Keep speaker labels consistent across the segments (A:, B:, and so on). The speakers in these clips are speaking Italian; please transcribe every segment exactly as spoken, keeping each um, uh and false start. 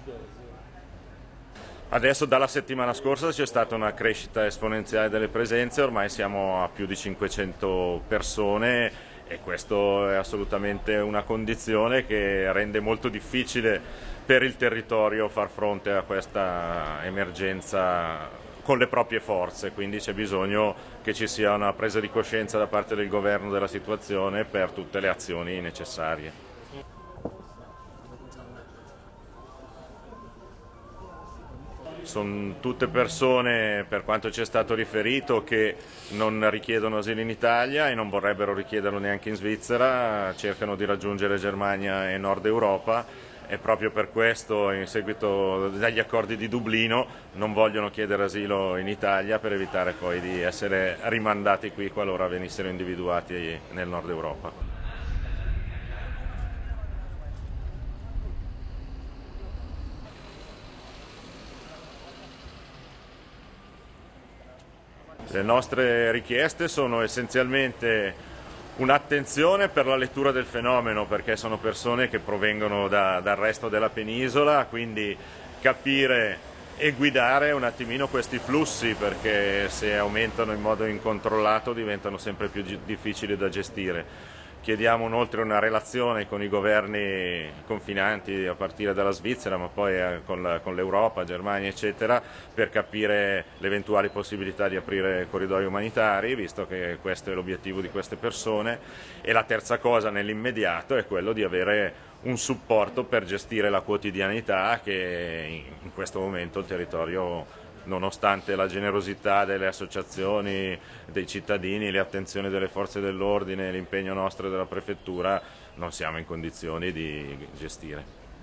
A: Adesso dalla settimana scorsa c'è stata una crescita esponenziale delle presenze, ormai siamo a più di cinquecento persone e questo è assolutamente una condizione che rende molto difficile per il territorio far fronte a questa emergenza con le proprie forze, quindi c'è bisogno che ci sia una presa di coscienza da parte del governo della situazione per tutte le azioni necessarie. Sono tutte persone, per quanto ci è stato riferito, che non richiedono asilo in Italia e non vorrebbero richiederlo neanche in Svizzera, cercano di raggiungere Germania e Nord Europa e proprio per questo, in seguito agli accordi di Dublino, non vogliono chiedere asilo in Italia per evitare poi di essere rimandati qui qualora venissero individuati nel Nord Europa. Le nostre richieste sono essenzialmente un'attenzione per la lettura del fenomeno, perché sono persone che provengono da, dal resto della penisola, quindi capire e guidare un attimino questi flussi, perché se aumentano in modo incontrollato diventano sempre più difficili da gestire. Chiediamo inoltre una relazione con i governi confinanti a partire dalla Svizzera, ma poi con l'Europa, Germania eccetera, per capire le eventuali possibilità di aprire corridoi umanitari, visto che questo è l'obiettivo di queste persone. E la terza cosa nell'immediato è quello di avere un supporto per gestire la quotidianità che in questo momento il territorio, nonostante la generosità delle associazioni, dei cittadini, le attenzioni delle forze dell'ordine, l'impegno nostro della prefettura, non siamo in condizioni di gestire.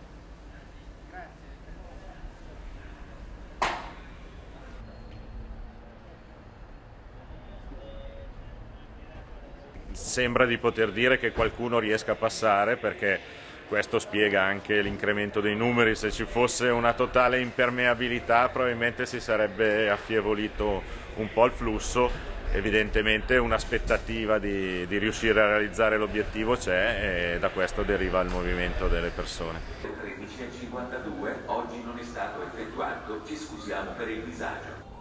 A: Sembra di poter dire che qualcuno riesca a passare, perché questo spiega anche l'incremento dei numeri. Se ci fosse una totale impermeabilità probabilmente si sarebbe affievolito un po' il flusso. Evidentemente un'aspettativa di, di riuscire a realizzare l'obiettivo c'è e da questo deriva il movimento delle persone.
B: tredici e cinquantadue oggi non è stato effettuato, ci scusiamo per il disagio.